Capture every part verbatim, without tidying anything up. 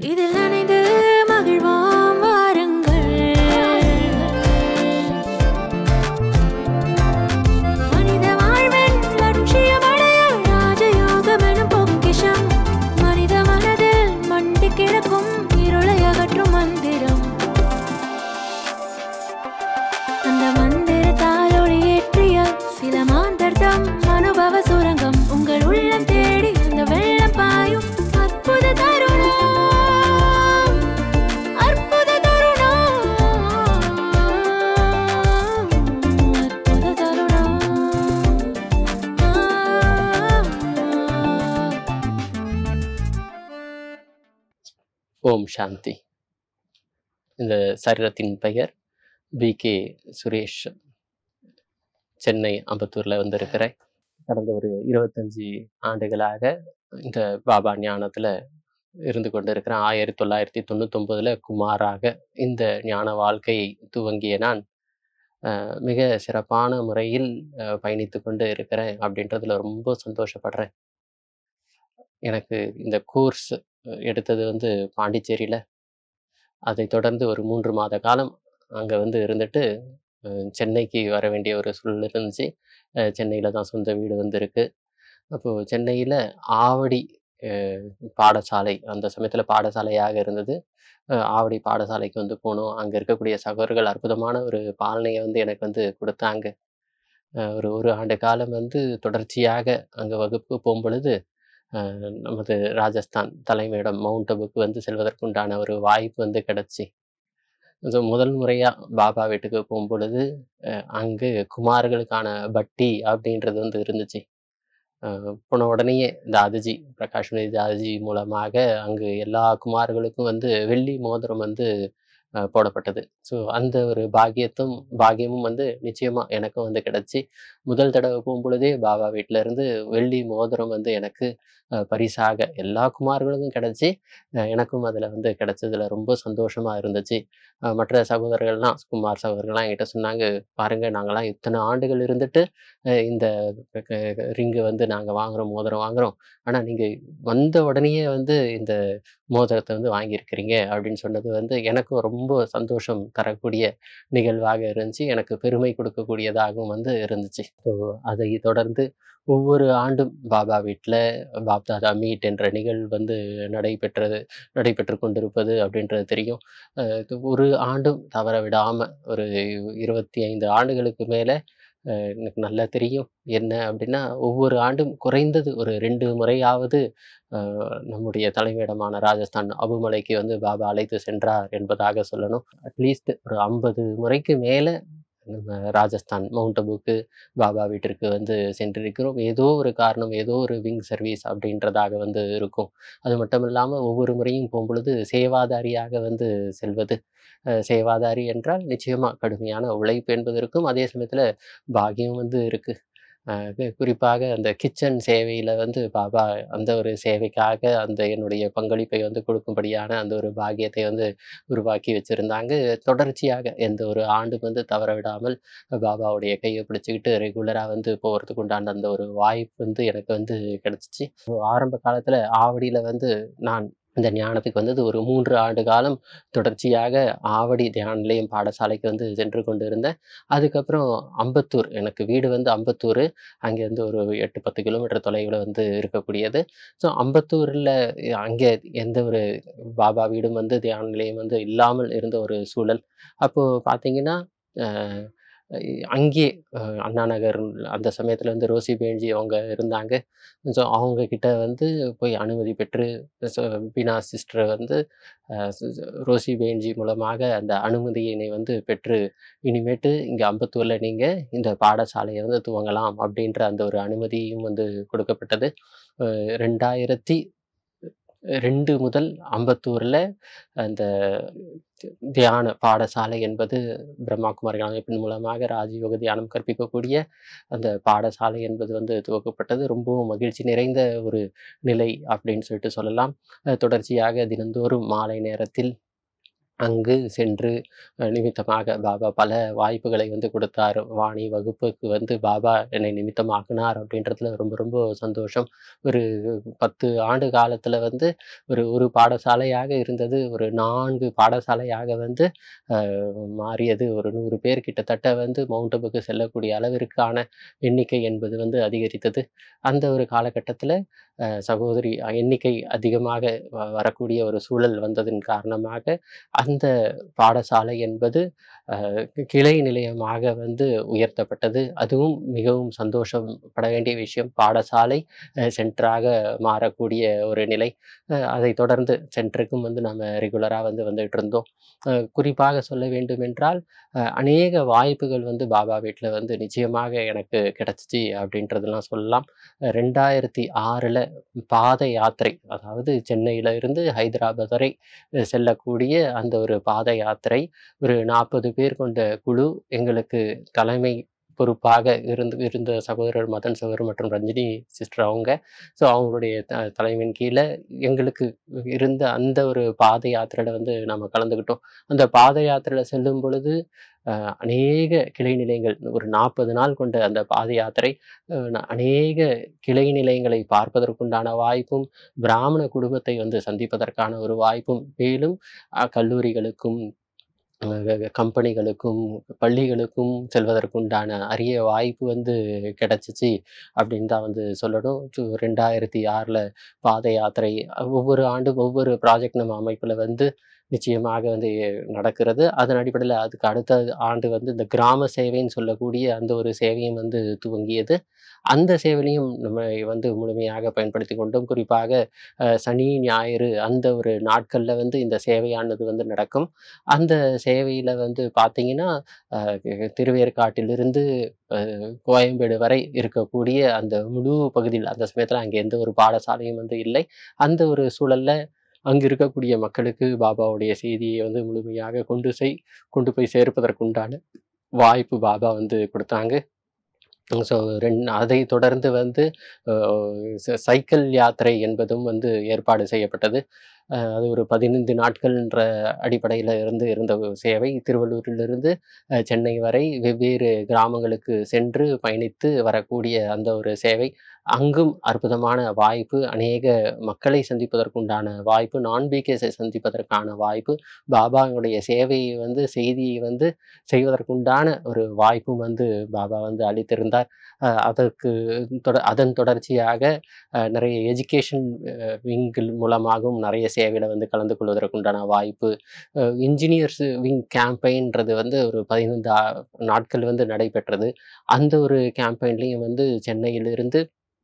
இதில் நனைந்து மகிழ்வோம் வாருங்கள். மனித வாழ்வின் லட்சியமடைய ராஜயோகம் எனும் பொக்கிஷம். மனித மனதில் மண்டி கிடக்கும் இருளை அகற்றும் மந்திரம். அந்த மந்திரத்தால் ஒளியேற்றிய சில மாந்தர்தம் அனுபவ சுரங்கம். உங்கள் உள்ளம் தேடி அந்த வெள்ளம் பாயும் அற்புத தருணம், அற்புத தருணம், அற்புத தருணம். ஓம் சாந்தி. இந்த சரீரத்தின் பெயர் பி கே சுரேஷ். சென்னை அம்பத்தூரில் வந்திருக்கிறேன். கடந்த ஒரு இருபத்தஞ்சி ஆண்டுகளாக இந்த பாபா ஞானத்தில் இருந்து கொண்டு இருக்கிறேன். ஆயிரத்தி தொள்ளாயிரத்தி தொண்ணூத்தொம்பதில் குமாராக இந்த ஞான வாழ்க்கையை துவங்கிய நான் மிக சிறப்பான முறையில் பயணித்து கொண்டு இருக்கிறேன் அப்படின்றதுல ரொம்ப சந்தோஷப்படுறேன். எனக்கு இந்த கோர்ஸ் எடுத்தது வந்து பாண்டிச்சேரியில். அதை தொடர்ந்து ஒரு மூன்று மாத காலம் அங்கே வந்து இருந்துட்டு சென்னைக்கு வர வேண்டிய ஒரு சூழல் இருந்துச்சு. சென்னையில் தான் சொந்த வீடு வந்து இருக்கு. அப்போது சென்னையில் ஆவடி பாடசாலை, அந்த சமயத்தில் பாடசாலையாக இருந்தது. ஆவடி பாடசாலைக்கு வந்து போனோம். அங்கே இருக்கக்கூடிய சகோதரர்கள் அற்புதமான ஒரு பாலனையை வந்து எனக்கு வந்து கொடுத்தாங்க. ஒரு ஒரு ஆண்டு காலம் வந்து தொடர்ச்சியாக அங்கே வகுப்பு போகும்பொழுது நமது ராஜஸ்தான் தலைமையிடம் மவுண்ட் அபுக்கு வந்து செல்வதற்குண்டான ஒரு வாய்ப்பு வந்து கிடச்சி. ஸோ முதல் முறையாக பாபா வீட்டுக்கு போகும்பொழுது அங்கு குமார்களுக்கான பட்டி அப்படின்றது வந்து இருந்துச்சு. போன உடனேயே தாதிஜி பிரகாஷ் தாதிஜி மூலமாக அங்கு எல்லா குமார்களுக்கும் வந்து வெள்ளி மோதிரம் வந்து போடப்பட்டது. ஸோ அந்த ஒரு பாக்கியத்தும் பாக்கியமும் வந்து நிச்சயமாக எனக்கும் வந்து கிடச்சி. முதல் தடவை போகும்பொழுதே பாபா வீட்டில் இருந்து வெள்ளி மோதிரம் வந்து எனக்கு பரிசாக எல்லா குமார்களுக்கும் கிடச்சி. எனக்கும் அதில் வந்து கிடச்சதுல ரொம்ப சந்தோஷமாக இருந்துச்சு. மற்ற சகோதரர்கள்லாம், குமார் சகோதரர்கள்லாம் என்கிட்ட சொன்னாங்க, பாருங்கள் நாங்களாம் இத்தனை ஆண்டுகள் இருந்துட்டு இந்த ரிங்கு வந்து நாங்கள் வாங்குகிறோம், மோதிரம் வாங்குகிறோம், ஆனால் நீங்கள் வந்த உடனேயே வந்து இந்த மோதிரத்தை வந்து வாங்கியிருக்கிறீங்க அப்படின்னு சொன்னது வந்து எனக்கும் ரொம்ப சந்தோஷம் தரக்கூடிய நிகழ்வாக இருந்துச்சு. எனக்கு பெருமை கொடுக்கக்கூடியதாகவும் வந்து இருந்துச்சு. ஸோ அதை தொடர்ந்து ஒவ்வொரு ஆண்டும் பாபா வீட்டில் பாப்தாதா மீட் என்ற நிகழ்வு வந்து நடைபெற்றது நடைபெற்று கொண்டிருப்பது அப்படின்றது தெரியும். ஒரு ஆண்டும் தவற விடாமல் ஒரு இருபத்தி ஐந்து ஆண்டுகளுக்கு மேலே எனக்கு நல்லா தெரியும். என்ன அப்படின்னா, ஒவ்வொரு ஆண்டும் குறைந்தது ஒரு ரெண்டு முறையாவது நம்முடைய தலைமையிடமான ராஜஸ்தான் அபுமலைக்கு வந்து பாபா அழைத்து சென்றார் என்பதாக சொல்லணும். அட்லீஸ்ட் ஒரு ஐம்பது முறைக்கு மேலே நம்ம ராஜஸ்தான் மவுண்ட் அபுக்கு பாபா வீட்டிற்கு வந்து சென்றிருக்கிறோம். ஏதோ ஒரு காரணம், ஏதோ ஒரு விங் சர்வீஸ் அப்படின்றதாக வந்து இருக்கும். அது மட்டும் இல்லாமல் ஒவ்வொரு முறையும் போகும்பொழுது சேவாதாரியாக வந்து செல்வது. சேவாதாரி என்றால் நிச்சயமாக கடுமையான உழைப்பு என்பது இருக்கும். அதே சமயத்தில் பாக்கியம் வந்து இருக்குது. குறிப்பாக அந்த கிச்சன் சேவையில் வந்து பாபா அந்த ஒரு சேவைக்காக அந்த என்னுடைய பங்களிப்பை வந்து கொடுக்கும்படியான அந்த ஒரு பாக்கியத்தை வந்து உருவாக்கி வச்சுருந்தாங்க. தொடர்ச்சியாக எந்த ஒரு ஆண்டு வந்து தவற விடாமல் பாபாவுடைய கையை பிடிச்சிக்கிட்டு ரெகுலராக வந்து போகிறதுக்கு உண்டான அந்த ஒரு வாய்ப்பு வந்து எனக்கு வந்து கிடச்சிச்சு. ஆரம்ப காலத்தில் ஆவடியில் வந்து நான் இந்த ஞானத்துக்கு வந்தது ஒரு மூன்று ஆண்டு காலம் தொடர்ச்சியாக ஆவடி தியான நிலையம் பாடசாலைக்கு வந்து சென்று கொண்டு இருந்தேன். அதுக்கப்புறம் அம்பத்தூர், எனக்கு வீடு வந்து அம்பத்தூர், அங்கேருந்து ஒரு எட்டு பத்து கிலோமீட்டர் தொலைவில் வந்து இருக்கக்கூடியது. ஸோ அம்பத்தூரில் அங்கே எந்த ஒரு பாபா வீடும் வந்து தியான நிலையம் வந்து இல்லாமல் இருந்த ஒரு சூழல். அப்போது பார்த்தீங்கன்னா அங்கே அண்ணா நகர் அந்த சமயத்தில் வந்து ரோசி பேஞ்சி அவங்க இருந்தாங்க. ஸோ அவங்கக்கிட்ட வந்து போய் அனுமதி பெற்று பீனா சிஸ்டரை வந்து ரோசி பேஞ்சி மூலமாக அந்த அனுமதியினை வந்து பெற்று, இனிமேட்டு இங்கே அம்பத்தூரில் நீங்கள் இந்த பாடசாலையை வந்து துவங்கலாம் அப்படின்ற அந்த ஒரு அனுமதியும் வந்து கொடுக்கப்பட்டது. ரெண்டாயிரத்தி ரெண்டு முதல் அம்பத்தூரில் அந்த தியான பாடசாலை என்பது பிரம்மா குமாரி அமைப்பின் மூலமாக ராஜயோக தியானம் கற்பிக்கக்கூடிய அந்த பாடசாலை என்பது வந்து துவக்கப்பட்டது. ரொம்பவும் மகிழ்ச்சி நிறைந்த ஒரு நிலை அப்படின்னு சொல்லிட்டு சொல்லலாம். தொடர்ச்சியாக தினந்தோறும் மாலை நேரத்தில் அங்கு சென்று அஹ், நிமித்தமாக பாபா பல வாய்ப்புகளை வந்து கொடுத்தார். வாணி வகுப்புக்கு வந்து பாபா என்னை நிமித்தமாக்குனார் அப்படின்றதுல ரொம்ப ரொம்ப சந்தோஷம். ஒரு பத்து ஆண்டு காலத்துல வந்து ஒரு ஒரு பாடசாலையாக இருந்தது ஒரு நான்கு பாடசாலையாக வந்து அஹ், மாறியது. ஒரு நூறு பேர் கிட்டத்தட்ட வந்து மவுண்ட் அபுக்கு செல்லக்கூடிய அளவிற்கான எண்ணிக்கை என்பது வந்து அதிகரித்தது. அந்த ஒரு காலகட்டத்துல அஹ், சகோதரி அஹ், எண்ணிக்கை அதிகமாக வ- வரக்கூடிய ஒரு சூழல் வந்ததின் காரணமாக அந்த பாடசாலை என்பது அஹ், கிளை நிலையமாக வந்து உயர்த்தப்பட்டது. அதுவும் மிகவும் சந்தோஷப்பட வேண்டிய விஷயம். பாடசாலை அஹ், சென்டராக மாறக்கூடிய ஒரு நிலை. அஹ், அதைத் தொடர்ந்து சென்டருக்கும் வந்து நம்ம ரெகுலராக வந்து வந்துட்டு இருந்தோம். அஹ், குறிப்பாக சொல்ல வேண்டுமென்றால் அஹ், அநேக வாய்ப்புகள் வந்து பாபா வீட்டில் வந்து நிச்சயமாக எனக்கு கிடைச்சிச்சு அப்படின்றதெல்லாம் சொல்லலாம். அஹ், ரெண்டாயிரத்தி ஆறில் பாத யாத்திரை, அதாவது சென்னையில இருந்து ஹைதராபாத் வரை அஹ் செல்லக்கூடிய அந்த ஒரு பாத யாத்திரை, ஒரு நாற்பது பேர் கொண்ட குழு எங்களுக்கு தலைமை பொறுப்பாக இருந்து இருந்த சகோதரர் மதன் சகோதரர் மற்றும் ரஞ்சினி சிஸ்டர் அவங்க. ஸோ அவங்களுடைய த தலைமையின் கீழ எங்களுக்கு இருந்த அந்த ஒரு பாத யாத்திரையில வந்து நாம கலந்துக்கிட்டோம். அந்த பாத யாத்திரையில செல்லும் பொழுது அ அநேக கிளை நிலையங்கள், ஒரு நாற்பது நாள் கொண்ட அந்த பாத யாத்திரை, அ அநேக கிளை நிலையங்களை பார்ப்பதற்குண்டான வாய்ப்பும், பிராமண குடும்பத்தை வந்து சந்திப்பதற்கான ஒரு வாய்ப்பும், மேலும் அ கல்லூரிகளுக்கும், அ கம்பெனிகளுக்கும், பள்ளிகளுக்கும் செல்வதற்குண்டான அரிய வாய்ப்பு வந்து கிடைச்சிச்சு அப்படின்னு தான் வந்து சொல்லணும். ஸோ ரெண்டாயிரத்தி ஆறில் பாத யாத்திரை அஹ் ஒவ்வொரு ஆண்டும் ஒவ்வொரு ப்ராஜெக்ட் நம்ம அமைப்புல வந்து நிச்சயமாக வந்து நடக்கிறது. அதன் அடிப்படையில அதுக்கு அடுத்த ஆண்டு வந்து இந்த கிராம சேவைன்னு சொல்லக்கூடிய அந்த ஒரு சேவையும் வந்து துவங்கியது. அந்த சேவையிலையும் நம்ம வந்து முழுமையாக பயன்படுத்திக் கொண்டோம். குறிப்பாக அ சனி, ஞாயிறு அந்த ஒரு நாட்கள்ல வந்து இந்த சேவையானது வந்து நடக்கும். அந்த சேவையில வந்து பார்த்தீங்கன்னா, அ திருவேற்காட்டிலிருந்து அ கோயம்பேடு வரை இருக்கக்கூடிய அந்த முழு பகுதியில் அந்த சமயத்தில அங்கே எந்த ஒரு பாடசாலையும் வந்து இல்லை. அந்த ஒரு சூழல்ல அங்கு இருக்கக்கூடிய மக்களுக்கு பாபாவுடைய செய்தியை வந்து முழுமையாக கொண்டு செய் கொண்டு போய் சேர்ப்பதற்குண்டான வாய்ப்பு பாபா வந்து குடுத்தாங்க. ஸோ ரெண் அதைத் தொடர்ந்து வந்து அ ச சைக்கிள் யாத்திரை என்பதும் வந்து ஏற்பாடு செய்யப்பட்டது. அ அது ஒரு பதினைந்து நாட்கள்ன்ற அடிப்படையில இருந்து இருந்த ஒரு சேவை. திருவள்ளூரிலிருந்து அ சென்னை வரை வெவ்வேறு கிராமங்களுக்கு சென்று பயணித்து வரக்கூடிய அந்த ஒரு சேவை. அங்கும் அற்புதமான வாய்ப்பு. அநேக மக்களை சந்திப்பதற்குண்டான வாய்ப்பு. நான் பிகேஸை சந்திப்பதற்கான வாய்ப்பு. பாபாவுடைய சேவையை வந்து செய்தியை வந்து செய்வதற்குண்டான ஒரு வாய்ப்பும் வந்து பாபா வந்து அளித்திருந்தார். அ அதற்கு தொட அதன் தொடர்ச்சியாக அ நிறைய எஜுகேஷன் அ விங்கில் மூலமாகவும் நிறைய சேவையில வந்து கலந்து கொள்வதற்குண்டான வாய்ப்பு. அ இன்ஜினியர்ஸ் விங் கேம்பெயின்றது வந்து ஒரு பதினைந்து ஆ நாட்கள் வந்து நடைபெற்றது. அந்த ஒரு கேம்பெயின்லயும் வந்து சென்னையிலிருந்து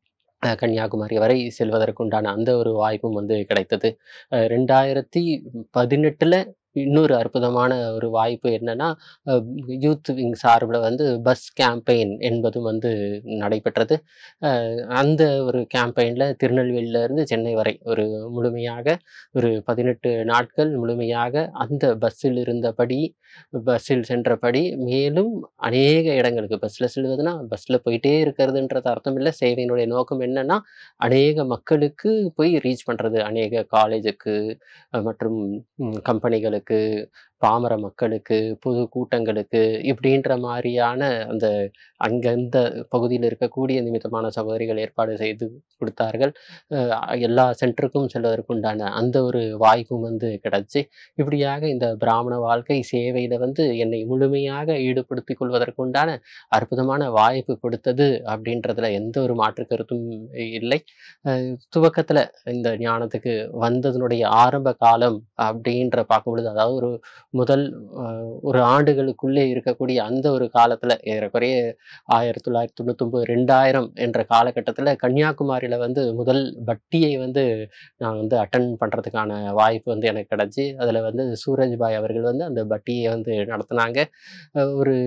அ கன்னியாகுமரி வரை செல்வதற்குண்டான அந்த ஒரு வாய்ப்பும் வந்து கிடைத்தது. அ ரெண்டாயிரத்தி பதினெட்டுல இன்னொரு அற்புதமான ஒரு வாய்ப்பு என்னன்னா, அ யூத் விங் சார்புல வந்து பஸ் கேம்பெயின் என்பதும் வந்து நடைபெற்றது. அ அந்த ஒரு கேம்பெயின்ல திருநெல்வேலியில இருந்து சென்னை வரை ஒரு முழுமையாக ஒரு பதினெட்டு நாட்கள் முழுமையாக அந்த பஸ்ஸில் இருந்தபடி, பஸ்ஸில் சென்றபடி, மேலும் அநேக இடங்களுக்கு பஸ்ல செல்வதுனா, பஸ்ல போயிட்டே இருக்கிறதுன்றது அர்த்தம் இல்ல. சேவையினுடைய நோக்கம் என்னன்னா, அநேக மக்களுக்கு போய் ரீச் பண்றது. அநேக காலேஜுக்கு அ மற்றும் ம் கம்பெனிகளுக்கு, பாமர மக்களுக்கு, பொது கூட்டங்களுக்கு இப்படின்ற மாரியான அந்த அங்க இந்த பகுதியில இருக்கக்கூடிய நிமித்தமான சகோதரிகள் ஏற்பாடு செய்து குடுத்தார்கள். அ எல்லா சென்டருக்கும் செல்வதற்குண்டான அந்த ஒரு வாய்ப்பும் வந்து கிடைச்சு, இப்படியாக இந்த பிராமண வாழ்க்கை சேவையில வந்து என்னை முழுமையாக ஈடுபடுத்திக் கொள்வதற்குண்டான அற்புதமான வாய்ப்பு கொடுத்தது அப்படின்றதுல எந்த ஒரு மாற்று கருத்தும் இல்லை. அ துவக்கத்துல இந்த ஞானத்துக்கு வந்ததனுடைய ஆரம்ப காலம் அப்படின்ற பார்க்கும்பொழுது, அதாவது ஒரு முதல் அ ஒரு ஆண்டுகளுக்குள்ளே இருக்கக்கூடிய அந்த ஒரு காலத்துல ஏறக்குறைய ஆயிரத்தி தொள்ளாயிரத்தி தொண்ணூற்றி ஒன்பது, ரெண்டாயிரம் என்ற காலகட்டத்துல கன்னியாகுமரியில வந்து முதல் பட்டியை வந்து நான் வந்து அட்டெண்ட் பண்றதுக்கான வாய்ப்பு வந்து எனக்கு கிடைச்சு, அதுல வந்து சூரஜ்பாய் அவர்கள் வந்து அந்த பட்டிய வந்து நடத்துனாங்க. அ ஒரு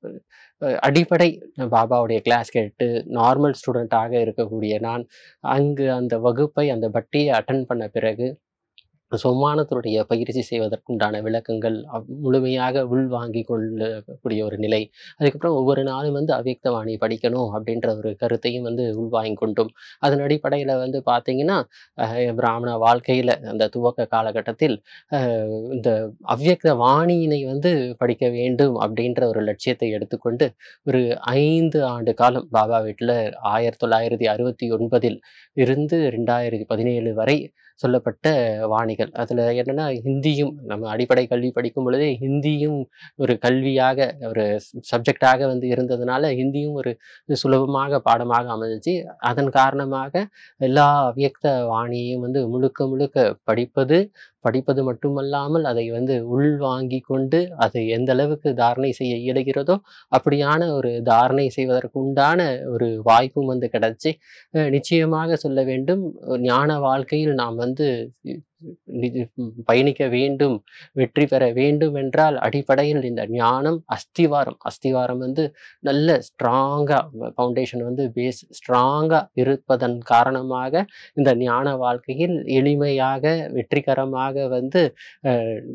அ அடிப்படை பாபாவுடைய கிளாஸ் கேட்டு நார்மல் ஸ்டூடெண்ட்டாக இருக்கக்கூடிய நான், அங்கு அந்த வகுப்பை, அந்த பட்டியை அட்டெண்ட் பண்ண பிறகு சொம்மானத்தினுடைய பயிற்சி செய்வதற்குண்டான விளக்கங்கள் அவ் முழுமையாக உள்வாங்கி கொள்ளக்கூடிய ஒரு நிலை. அதுக்கப்புறம் ஒவ்வொரு நாளும் வந்து அவ்யக்தவாணி படிக்கணும் அப்படின்ற ஒரு கருத்தையும் வந்து உள்வாங்கி கொண்டோம். அதன் அடிப்படையில வந்து பார்த்தீங்கன்னா, அ பிராமண வாழ்க்கையில அந்த துவக்க காலகட்டத்தில் அ இந்த அவ்யக்த வாணியினை வந்து படிக்க வேண்டும் அப்படின்ற ஒரு லட்சியத்தை எடுத்துக்கொண்டு, ஒரு ஐந்து ஆண்டு காலம் பாபா வீட்ல ஆயிரத்தி தொள்ளாயிரத்தி அறுபத்தி ஒன்பதில் இருந்து இரண்டாயிரத்தி பதினேழு வரை சொல்லப்பட்ட வாணிகள். அதுல என்னன்னா ஹிந்தியும் நம்ம அடிப்படை கல்வி படிக்கும் பொழுதே ஹிந்தியும் ஒரு கல்வியாக ஒரு ஸ் சப்ஜெக்டாக வந்து இருந்ததுனால, ஹிந்தியும் ஒரு சுலபமாக பாடமாக அமைஞ்சுச்சு. அதன் காரணமாக எல்லா அவ்யக்த வாணியையும் வந்து முழுக்க முழுக்க படிப்பது, படிப்பது மட்டுமல்லாமல் அதை வந்து உள்வாங்கிக் கொண்டு, அதை எந்த அளவுக்கு தாரணை செய்ய இயலுகிறதோ, அப்படியான ஒரு தாரணை செய்வதற்கு உண்டான ஒரு வாய்ப்பும் வந்து கிடைச்சு, அ நிச்சயமாக சொல்ல வேண்டும், ஞான வாழ்க்கையில் நாம் வந்து இ நிதி பயணிக்க வேண்டும், வெற்றி பெற வேண்டும் என்றால் அடிப்படையில் இந்த ஞானம் அஸ்திவாரம். அஸ்திவாரம் வந்து நல்ல ஸ்ட்ராங்கா ஃபவுண்டேஷன் வந்து பேஸ் ஸ்ட்ராங்கா இருப்பதன் காரணமாக, இந்த ஞான வாழ்க்கையில் எளிமையாக, வெற்றிகரமாக வந்து அ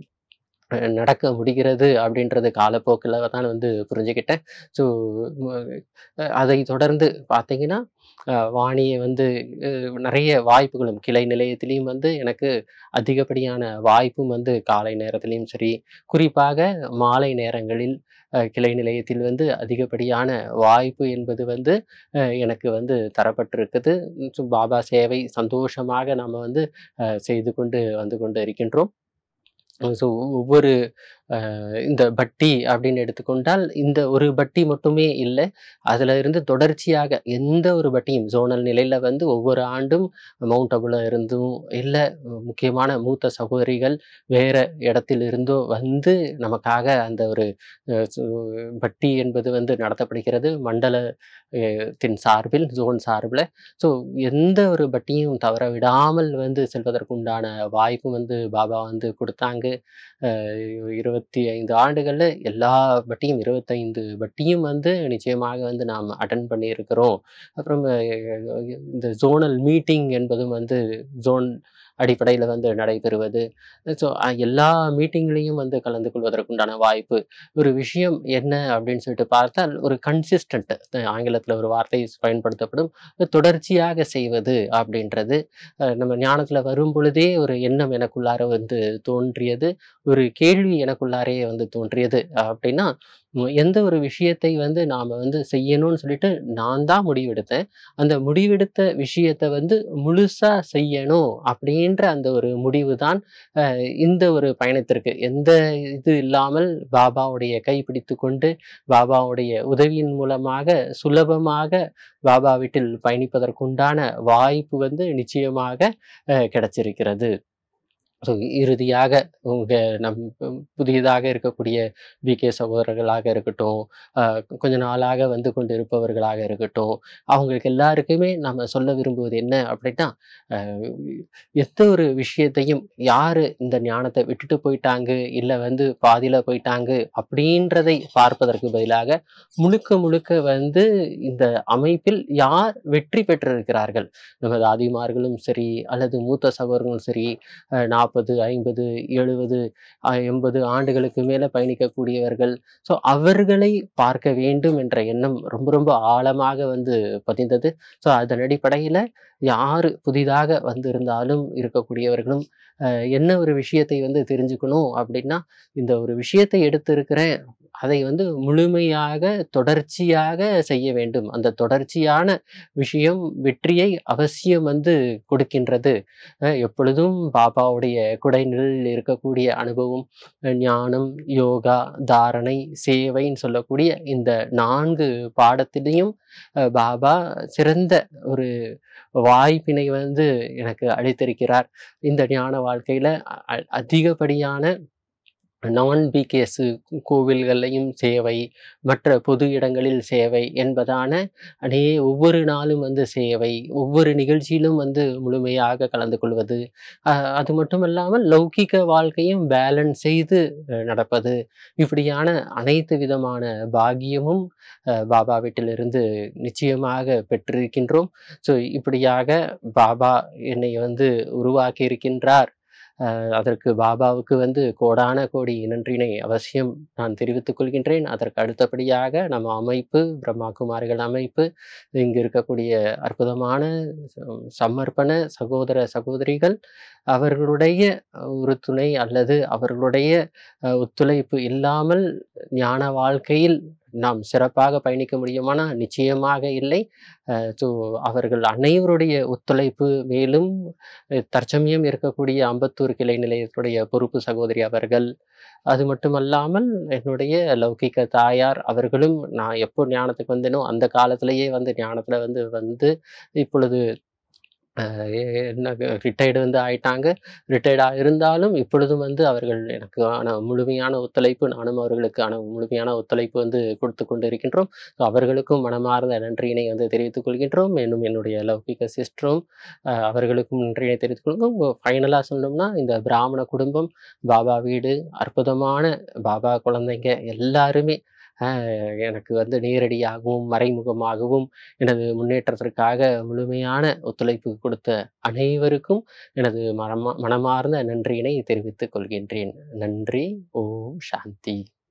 அ நடக்க முடிகிறது அப்படின்றது காலப்போக்குல தான் வந்து புரிஞ்சுக்கிட்டேன். ஸோ ம அ அதை தொடர்ந்து பார்த்தீங்கன்னா, அ வாணிய வந்து அ நெறைய வாய்ப்புகளும் கிளை நிலையத்திலயும் வந்து எனக்கு அதிகப்படியான வாய்ப்பும் வந்து காலை நேரத்திலயும் சரி, குறிப்பாக மாலை நேரங்களில் அ கிளை நிலையத்தில் வந்து அதிகப்படியான வாய்ப்பு என்பது வந்து அ எனக்கு வந்து தரப்பட்டிருக்குது. ஸோ பாபா சேவை சந்தோஷமாக நம்ம வந்து அ செய்து கொண்டு வந்து கொண்டு இருக்கின்றோம். ஸோ ஒவ்வொரு அ இந்த பட்டி அப்படின்னு எடுத்துக்கொண்டால், இந்த ஒரு பட்டி மட்டுமே இல்ல. அதுல இருந்து தொடர்ச்சியாக எந்த ஒரு பட்டியும் ஜோனல் நிலையில வந்து ஒவ்வொரு ஆண்டும் மவுண்ட் அபுல இருந்தும், இல்ல முக்கியமான மூத்த சகோதரிகள் வேற இடத்தில் இருந்தோ வந்து நமக்காக அந்த ஒரு அ சு பட்டி என்பது வந்து நடத்தப்படுகிறது. மண்டல அ தின் சார்பில், ஜோன் சார்புல. ஸோ எந்த ஒரு பட்டியும் தவற விடாமல் வந்து செல்வதற்குண்டான வாய்ப்பு வந்து பாபா வந்து குடுத்தாங்க. அ இருபத்தி ஐந்து ஆண்டுகள்ல எல்லா பட்டியும் இருபத்தி ஐந்து பட்டியும் வந்து நிச்சயமாக வந்து நாம் அட்டெண்ட் பண்ணியிருக்கிறோம். அப்புறம் அ இந்த ஜோனல் மீட்டிங் என்பதும் வந்து ஜோன் அடிப்படையில வந்து நடைபெறுவது. ஸோ அ எல்லா மீட்டிங்லயும் வந்து கலந்து கொள்வதற்குண்டான வாய்ப்பு. ஒரு விஷயம் என்ன அப்படின்னு சொல்லிட்டு பார்த்தால், ஒரு கன்சிஸ்டன்ட் ஆங்கிலத்துல ஒரு வார்த்தை பயன்படுத்தப்படும். தொடர்ச்சியாக செய்வது அப்படின்றது. அ நம்ம ஞானத்துல வரும்பொழுதே ஒரு எண்ணம் எனக்குள்ளார வந்து தோன்றியது. ஒரு கேள்வி எனக்குள்ளாரே வந்து தோன்றியது. அப்படின்னா, ம் எந்த ஒரு விஷயத்தை வந்து நாம வந்து செய்யணும்னு சொல்லிட்டு நான் தான் முடிவெடுத்தேன். அந்த முடிவெடுத்த விஷயத்த வந்து முழுசா செய்யணும் அப்படின்ற அந்த ஒரு முடிவு தான் அ இந்த ஒரு பயணத்திற்கு எந்த இது இல்லாமல் பாபாவுடைய கை பிடித்துக்கொண்டு, பாபாவுடைய உதவியின் மூலமாக சுலபமாக பாபா வீட்டில் பயணிப்பதற்குண்டான வாய்ப்பு வந்து நிச்சயமாக அ கிடைச்சிருக்கிறது. ஸோ இறுதியாக உங்க நம் புதியதாக இருக்கக்கூடிய விகே சகோதரர்களாக இருக்கட்டும், அ கொஞ்ச நாளாக வந்து கொண்டிருப்பவர்களாக இருக்கட்டும், அவங்களுக்கு எல்லாருக்குமே நம்ம சொல்ல விரும்புவது என்ன அப்படின்னா, அ எந்த ஒரு விஷயத்தையும் யாரு இந்த ஞானத்த விட்டுட்டு போயிட்டாங்க, இல்ல வந்து பாதியில போயிட்டாங்க அப்படின்றதை பார்ப்பதற்கு பதிலாக, முழுக்க முழுக்க வந்து இந்த அமைப்பில் யார் வெற்றி பெற்றிருக்கிறார்கள். நமது ஆதிமார்களும் சரி, அல்லது மூத்த சகோதரர்களும் சரி, அ நாற்பது, ஐம்பது, எழுபது, அ எண்பது ஆண்டுகளுக்கு மேல பயணிக்கக்கூடியவர்கள். ஸோ அவர்களை பார்க்க வேண்டும் என்ற எண்ணம் ரொம்ப ரொம்ப ஆழமாக வந்து பதிந்தது. ஸோ அதன் அடிப்படையில யாரு புதிதாக வந்திருந்தாலும் இருக்கக்கூடியவர்களும், அ என்ன ஒரு விஷயத்தை வந்து தெரிஞ்சுக்கணும் அப்படின்னா, இந்த ஒரு விஷயத்தை எடுத்திருக்கிறேன், அதை வந்து முழுமையாக தொடர்ச்சியாக செய்ய வேண்டும். அந்த தொடர்ச்சியான விஷயம் வெற்றியை அவசியம் வந்து கொடுக்கின்றது. அ எப்பொழுதும் பாபாவுடைய குடைநிழலில் இருக்கக்கூடிய அனுபவம், அ ஞானம், யோகா, தாரணை, சேவைன்னு சொல்லக்கூடிய இந்த நான்கு பாடத்திலையும் அ பாபா சிறந்த ஒரு வாய்ப்பினை வந்து எனக்கு அளித்திருக்கிறார். இந்த ஞான வாழ்க்கையில அ அ அதிகப்படியான நான் பிகேஎஸ் கோவில்கள்லயும் சேவை, மற்ற பொது இடங்களில் சேவை என்பதான அநே ஒவ்வொரு நாளும் வந்து சேவை, ஒவ்வொரு நிகழ்ச்சியிலும் வந்து முழுமையாக கலந்து கொள்வது. அ அது மட்டுமல்லாமல் லௌகிக வாழ்க்கையும் பேலன்ஸ் செய்து அ நடப்பது. இப்படியான அனைத்து விதமான பாக்கியமும் அ பாபா வீட்டிலிருந்து நிச்சயமாக பெற்றிருக்கின்றோம். ஸோ இப்படியாக பாபா என்னை வந்து உருவாக்கி இருக்கின்றார். அதற்கு பாபாவுக்கு வந்து கோடான கோடி நன்றினை அவசியம் நான் தெரிவித்துக் கொள்கின்றேன். அதற்கு அடுத்தபடியாக நம்ம அமைப்பு, பிரம்மா குமாரிகள் அமைப்பு, இங்கு இருக்கக்கூடிய அற்புதமான சமர்ப்பண சகோதர சகோதரிகள், அவர்களுடைய ஒரு துணை அல்லது அவர்களுடைய ஒத்துழைப்பு இல்லாமல் ஞான வாழ்க்கையில் நாம் சிறப்பாக பயணிக்க முடியுமானா நிச்சயமாக இல்லை. ஸோ அவர்கள் அனைவருடைய ஒத்துழைப்பு, மேலும் தற்சமயம் இருக்கக்கூடிய அம்பத்தூர் கிளை நிலையத்துடைய பொறுப்பு சகோதரி அவர்கள், அது மட்டுமல்லாமல் என்னுடைய லௌகிக தாயார் அவர்களும், நான் எப்போ ஞானத்துக்கு வந்தேனோ அந்த காலத்திலேயே வந்து ஞானத்துல வந்து வந்து இப்பொழுது என்ன ரிட்டையர்டு வந்து ஆயிட்டாங்க. ரிட்டையர்டாக இருந்தாலும் இப்பொழுதும் வந்து அவர்கள் எனக்கான முழுமையான ஒத்துழைப்பு, நானும் அவர்களுக்கான முழுமையான ஒத்துழைப்பு வந்து கொடுத்து கொண்டு இருக்கின்றோம். ஸோ அவர்களுக்கும் மனமார்ந்த நன்றியினை வந்து தெரிவித்துக் கொள்கின்றோம். இன்னும் என்னுடைய லௌகிக சிஸ்டரும் அவர்களுக்கும் நன்றியினை தெரிவித்துக் கொள்கிறோம். ஃபைனலாக சொல்லணும்னா இந்த பிராமண குடும்பம், பாபா வீடு, அற்புதமான பாபா குழந்தைங்க எல்லாருமே எனக்கு வந்து நேரடியாகவும் மறைமுகமாகவும் எனது முன்னேற்றத்திற்காக முழுமையான ஒத்துழைப்பு கொடுத்த அனைவருக்கும் எனது மனமா மனமார்ந்த நன்றியினை தெரிவித்துக் கொள்கின்றேன். நன்றி. ஓம் சாந்தி.